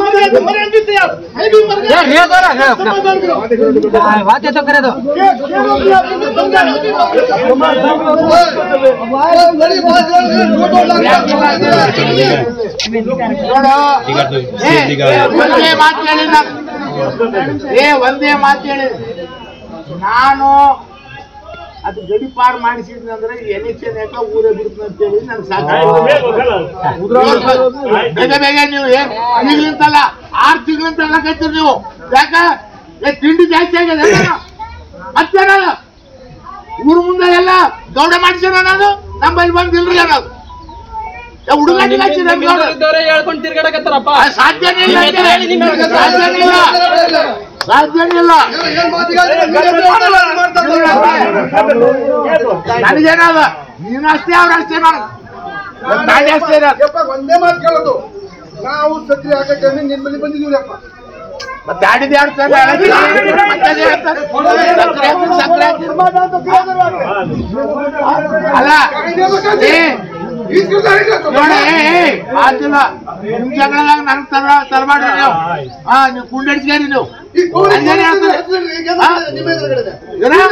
वाद्य तो करे दो ಒಂದೇ ಮಾತು ಹೇಳಿ ನಾನು ಅದು ಗಡಿಪಾರು ಮಾಡಿಸಿದ್ನಿ ಅಂದ್ರೆ ಎಲೆಕ್ಷನ್ ಯಾಕ ಊರೇ ಬಿಡ್ತೀನಿ ಅಂತ ಹೇಳಿ ನನ್ಗೆ ಸಾಕು. ಬೇಗ ನೀವು ಈಗ್ಲಿಂತಲ್ಲ 6 ತಿಂಗಳಿಂದ ಕೈತೀರಿ ನೀವು. ಯಾಕ ತಿಂಡಿ ಜಾಸ್ತಿ ಆಗಿದೆ ಮತ್ತೇನ ಊರು ಮುಂದೆ ಎಲ್ಲ ಗೌಡ ಮಾಡಿಸ್ಯಾರ ಅನ್ನೋದು ನಮ್ಮಲ್ಲಿ ಬಂದಿಲ್ರಿ ಅನ್ನೋದು ಹುಡುಗಾಟಿಗೆ ಹೇಳ್ಕೊಂಡು ತಿರ್ಗಾಡಕತ್ತಾರಪ್ಪ. ಸಾಧ್ಯನೇ ಇಲ್ಲ ಸಾಧ್ಯನಿಲ್ಲ ನನಗೇನದ ನೀನು ಅಷ್ಟೇ ಅವ್ರ ಅಷ್ಟೇ ನಾನು ಅಷ್ಟೇ ಒಂದೇ ಮಾತು ಕೇಳೋದು ನಾವು ಸಕ್ರಿ ಹಾಕಕ್ಕೆ ನಿಮ್ಮಲ್ಲಿ ಬಂದಿದ್ದೀವಪ್ಪ ಮತ್ತೆ ಆಡಿದ ಅಲ್ಲ ಮಾತಿಲ್ಲ ನಿಮ್ ಜಗಳದಾಗ ನನ್ ತರಬೇಡ್ರಿ ನೀವು. ನೀವು ಕುಂಡಡಿಸ್ಗಾರಿ ನೀವು